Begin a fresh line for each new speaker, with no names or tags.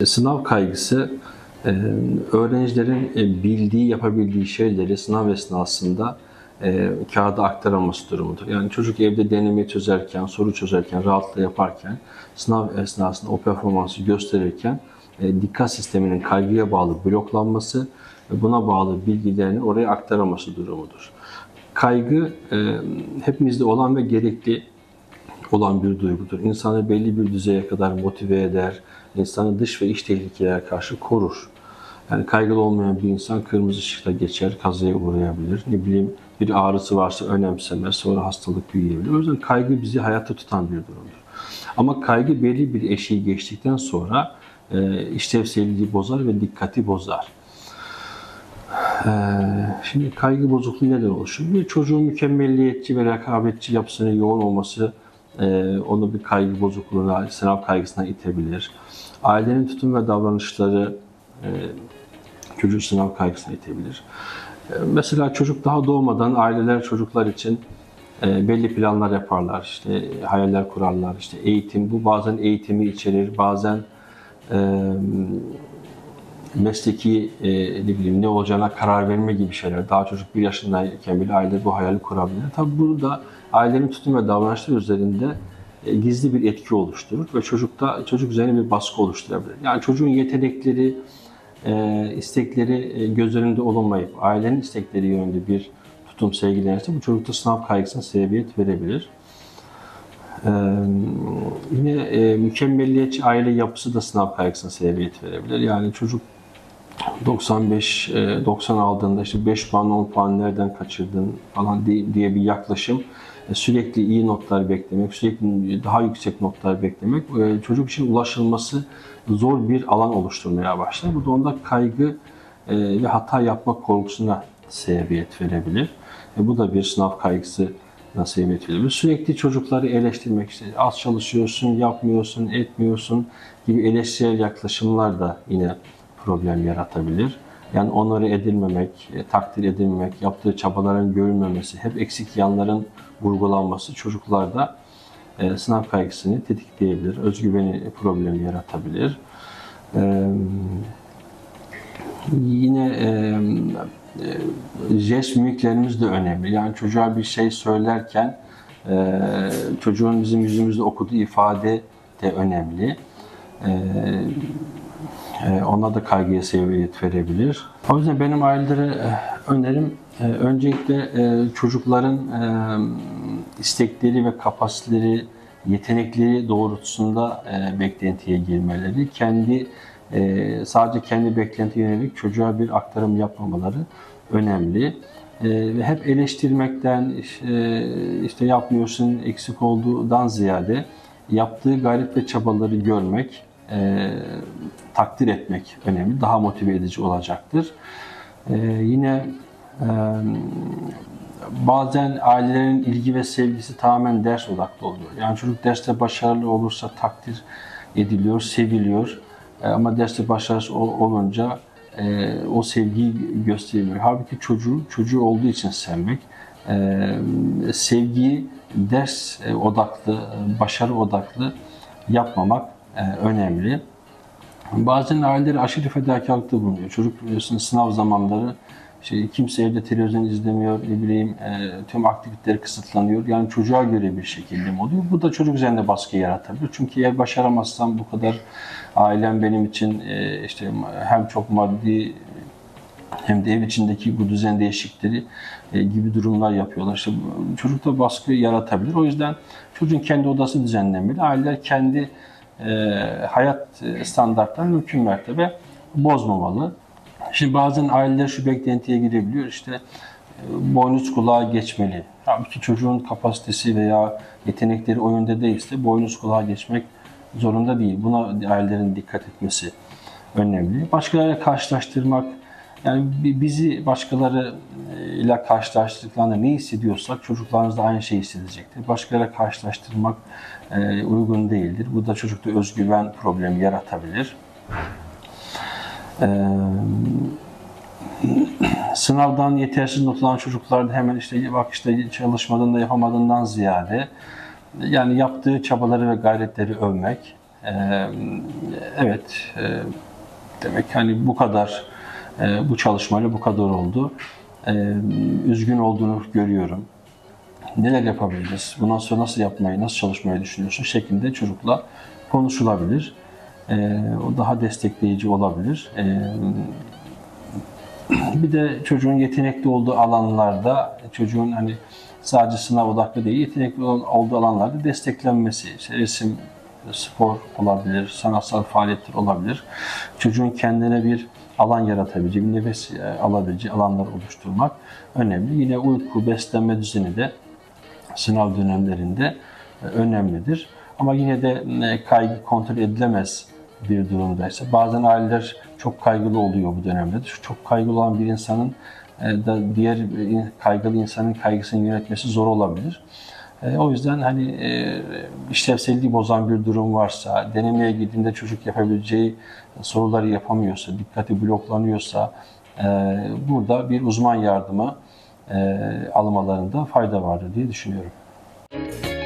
Sınav kaygısı öğrencilerin bildiği, yapabildiği şeyleri sınav esnasında kağıda aktarılması durumudur. Yani çocuk evde deneme çözerken, soru çözerken, rahatlıkla yaparken, sınav esnasında o performansı gösterirken dikkat sisteminin kaygıya bağlı bloklanması ve buna bağlı bilgilerini oraya aktarılması durumudur. Kaygı hepimizde olan ve gerekli olan bir duygudur. İnsanı belli bir düzeye kadar motive eder, insanı dış ve iç tehlikelere karşı korur. Yani kaygılı olmayan bir insan kırmızı ışıkta geçer, kazaya uğrayabilir. Ne bileyim bir ağrısı varsa önemsemez, sonra hastalık büyüyebilir. O yüzden kaygı bizi hayatta tutan bir durumdur. Ama kaygı belli bir eşiği geçtikten sonra işlevselliği bozar ve dikkati bozar. Şimdi kaygı bozukluğu neden oluşur? Bir çocuğun mükemmelliyetçi ve rekabetçi yapısının yoğun olması onu bir kaygı bozukluğuna, sınav kaygısına itebilir. Ailenin tutum ve davranışları çocuğu sınav kaygısına itebilir. Mesela çocuk daha doğmadan aileler çocuklar için belli planlar yaparlar, işte hayaller kurarlar, işte eğitim, bu bazen eğitimi içerir, bazen mesleki ne olacağına karar verme gibi şeyler. Daha çocuk 1 yaşındayken bile aile bu hayali kurabilir. Tabii burada ailenin tutum ve davranışları üzerinde gizli bir etki oluşturur ve çocuk üzerine bir baskı oluşturabilir. Yani çocuğun yetenekleri, istekleri göz önünde olunmayıp ailenin istekleri yönünde bir tutum sergilenirse bu çocukta sınav kaygısına sebebiyet verebilir. Yine mükemmelliyetçi aile yapısı da sınav kaygısına sebebiyet verebilir. Yani çocuk 90 aldığında işte 5 puan 10 puan nereden kaçırdın falan diye bir yaklaşım, sürekli iyi notlar beklemek, sürekli daha yüksek notlar beklemek çocuk için ulaşılması zor bir alan oluşturmaya başlar. Bu da onda kaygı ve hata yapma korkusuna sebebiyet verebilir. Bu da bir sınav kaygısı sebebiyet verebilir. Sürekli çocukları eleştirmek, işte az çalışıyorsun, yapmıyorsun, etmiyorsun gibi eleştirel yaklaşımlar da yine problem yaratabilir. Yani onları edilmemek, takdir edilmemek, yaptığı çabaların görülmemesi, hep eksik yanların vurgulanması çocuklarda sınav kaygısını tetikleyebilir, özgüveni problemi yaratabilir. Yine jest mimiklerimiz de önemli. Yani çocuğa bir şey söylerken çocuğun bizim yüzümüzde okuduğu ifade de önemli. Ona da kaygıya sebebiyet verebilir. O yüzden benim ailelere önerim öncelikle çocukların istekleri ve kapasiteleri, yetenekleri doğrultusunda beklentiye girmeleri, sadece kendi beklenti yönelik çocuğa bir aktarım yapmamaları önemli. Ve hep eleştirmekten, işte yapmıyorsun, eksik olduğundan ziyade yaptığı gayret ve çabaları görmek, takdir etmek önemli, daha motive edici olacaktır. Yine bazen ailelerin ilgi ve sevgisi tamamen ders odaklı oluyor. Yani çocuk derste başarılı olursa takdir ediliyor, seviliyor. Ama derste başarısız olunca o sevgiyi göstermiyor. Halbuki çocuğu olduğu için sevmek, sevgiyi ders odaklı, başarı odaklı yapmamak önemli. Bazen aileler aşırı fedakarlıkta bulunuyor. Çocuk biliyorsunuz sınav zamanları kimse evde televizyon izlemiyor, tüm aktiviteleri kısıtlanıyor. Yani çocuğa göre bir şekilde mi oluyor? Bu da çocuk üzerinde baskı yaratabilir. Çünkü eğer başaramazsam bu kadar ailem benim için hem çok maddi hem de ev içindeki bu düzen değişiklikleri gibi durumlar yapıyorlar. Çocukta baskı yaratabilir. O yüzden çocuğun kendi odası düzenlenmeli. Aileler kendi hayat standartlarını mümkün mertebe bozmamalı. Şimdi bazen aileler şu beklentiye girebiliyor, boynuz kulağa geçmeli. Halbuki çocuğun kapasitesi veya yetenekleri o yönde değilse boynuz kulağa geçmek zorunda değil. Buna ailelerin dikkat etmesi önemli. Başkalarıyla karşılaştırmak, yani bizi başkalarıyla karşılaştırdıklarında ne hissediyorsak çocuklarımız da aynı şeyi hissedecektir. Başkalarıyla karşılaştırmak uygun değildir. Bu da çocukta özgüven problemi yaratabilir. Sınavdan yetersiz not alan çocuklarda hemen çalışmadığında yapamadığından ziyade yani yaptığı çabaları ve gayretleri övmek, Evet, demek hani bu kadar, bu çalışmayla bu kadar oldu. Üzgün olduğunu görüyorum. Neler yapabiliriz? Bundan sonra nasıl yapmayı, nasıl çalışmayı düşünüyorsun şeklinde çocukla konuşulabilir. O daha destekleyici olabilir. Bir de çocuğun yetenekli olduğu alanlarda, çocuğun hani sadece sınav odaklı değil, yetenekli olduğu alanlarda desteklenmesi, işte resim, spor olabilir, sanatsal faaliyetler olabilir. Çocuğun kendine bir alan yaratabileceği, bir nefes alabileceği alanlar oluşturmak önemli. Yine uyku, beslenme düzeni de sınav dönemlerinde önemlidir. Ama yine de kaygı kontrol edilemez bir durumdaysa, bazen aileler çok kaygılı oluyor bu dönemde. Çok kaygılı olan bir insanın da diğer kaygılı insanın kaygısını yönetmesi zor olabilir. O yüzden hani işlevselliği bozan bir durum varsa, denemeye gittiğinde çocuk yapabileceği soruları yapamıyorsa, dikkati bloklanıyorsa, burada bir uzman yardımı almalarında fayda vardır diye düşünüyorum.